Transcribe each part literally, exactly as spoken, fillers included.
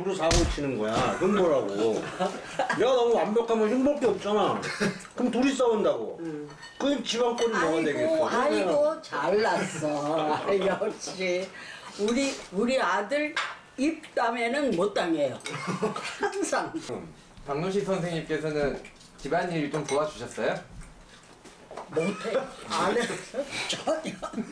집으로 사고 치는 거야. 흉보라고. 내가 너무 완벽하면 흉볼 게 없잖아. 그럼 둘이 싸운다고. 응. 그럼 집안꼴이 뭐가 되겠어? 아이고 잘났어. 역시 우리 우리 아들 입담에는 못 당해요. 항상. 박노식 선생님께서는 집안일 좀 도와주셨어요? 못해. 안 해. 전혀.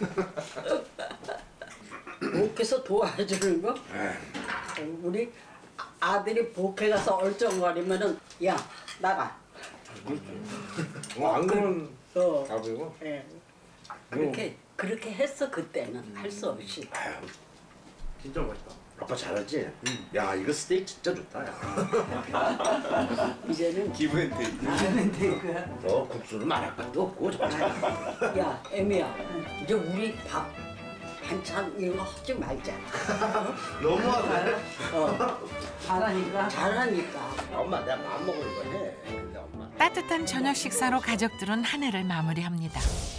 못해서 도와주는 거? 우리 아들이 복회 가서 얼쩡거리면은 야 나가. 어, 안 그러면 어. 답이고. 예. 그렇게 그렇게 했어 그때는 할 수 없이. 아유, 진짜 맛있다. 아빠 잘하지? 응. 야 이거 스테이크 진짜 좋다. 야. 이제는 기브앤테이크. 기브앤테이크야. 너 국수를 말할 것도 없고 정말. 야 애미야 이제 우리 밥 반찬 이런 거 하지 말자. 너무하다. 어. 잘하니까. 잘하니까. 엄마 내가 마음 먹을 거 해. 근데 엄마. 따뜻한 저녁 식사로 가족들은 한 해를 마무리합니다.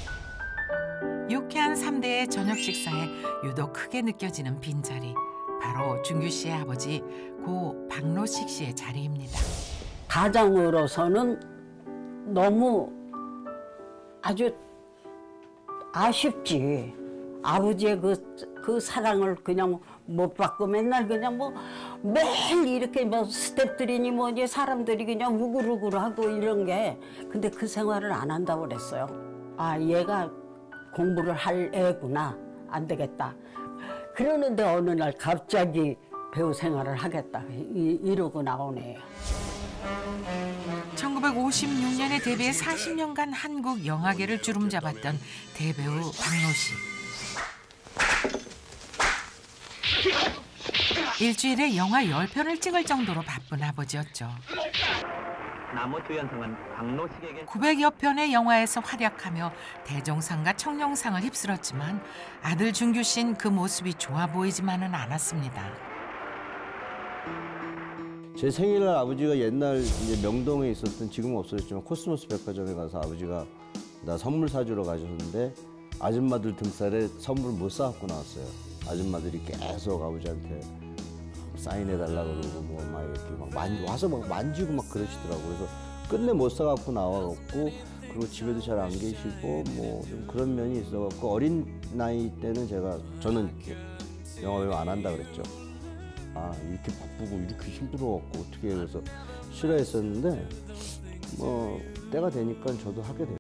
유쾌한 삼 대의 저녁 식사에 유독 크게 느껴지는 빈자리. 바로 준규 씨의 아버지 고 박노식 씨의 자리입니다. 가장으로서는 너무 아주 아쉽지. 아버지의 그, 그 사랑을 그냥 못 받고 맨날 그냥 뭐 매일 이렇게 뭐 스태프들이니 뭐니 사람들이 그냥 우글우글하고 이런 게 근데 그 생활을 안 한다고 그랬어요. 아 얘가 공부를 할 애구나. 안 되겠다. 그러는데 어느 날 갑자기 배우 생활을 하겠다. 이, 이러고 나오네요. 천구백오십육 년에 데뷔해 사십 년간 한국 영화계를 주름잡았던 대배우 박노식. 일주일에 영화 열 편을 찍을 정도로 바쁜 아버지였죠. 나무 주연상은 박노식에게 구백여 편의 영화에서 활약하며 대종상과 청룡상을 휩쓸었지만 아들 준규 씨는 그 모습이 좋아 보이지만은 않았습니다. 제 생일날 아버지가 옛날 이제 명동에 있었던 지금은 없어졌지만 코스모스 백화점에 가서 아버지가 나 선물 사주러 가셨는데 아줌마들 등살에 선물 못 사갖고 나왔어요. 아줌마들이 계속 아버지한테 사인해달라고 그러고 뭐 막 이렇게 막 만, 와서 막 만지고 막 그러시더라고. 그래서 끝내 못 사갖고 나와갖고 그리고 집에도 잘 안 계시고 뭐 좀 그런 면이 있어갖고 어린 나이 때는 제가 저는 영화 배우 안 한다 그랬죠. 아 이렇게 바쁘고 이렇게 힘들어갖고 어떻게 해서 싫어했었는데 뭐 때가 되니까 저도 하게 됐어요.